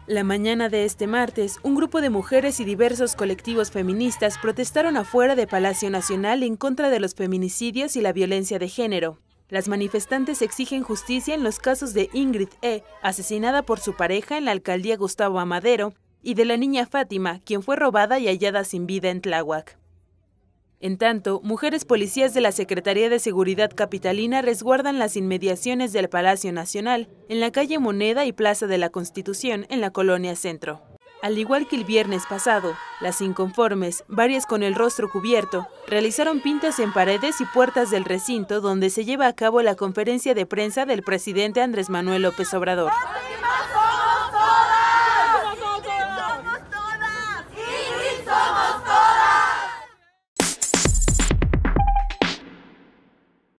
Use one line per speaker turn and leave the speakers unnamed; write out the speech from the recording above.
La mañana de este martes, un grupo de mujeres y diversos colectivos feministas protestaron afuera de Palacio Nacional en contra de los feminicidios y la violencia de género. Las manifestantes exigen justicia en los casos de Ingrid E., asesinada por su pareja en la alcaldía Gustavo Amadero, y de la niña Fátima, quien fue robada y hallada sin vida en Tláhuac. En tanto, mujeres policías de la Secretaría de Seguridad Capitalina resguardan las inmediaciones del Palacio Nacional, en la calle Moneda y Plaza de la Constitución, en la Colonia Centro. Al igual que el viernes pasado, las inconformes, varias con el rostro cubierto, realizaron pintas en paredes y puertas del recinto donde se lleva a cabo la conferencia de prensa del presidente Andrés Manuel López Obrador.